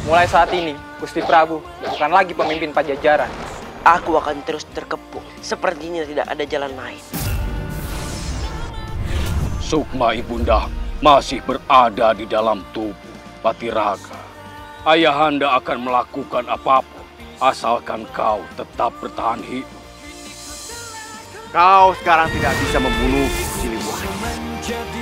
Mulai saat ini, Gusti Prabu bukan lagi pemimpin Pajajaran. Aku akan terus terkepung. Sepertinya tidak ada jalan lain. Sukma ibunda masih berada di dalam tubuh Patiraga. Ayahanda akan melakukan apapun asalkan kau tetap bertahan hidup. Kau sekarang tidak bisa membunuh Siliwangi.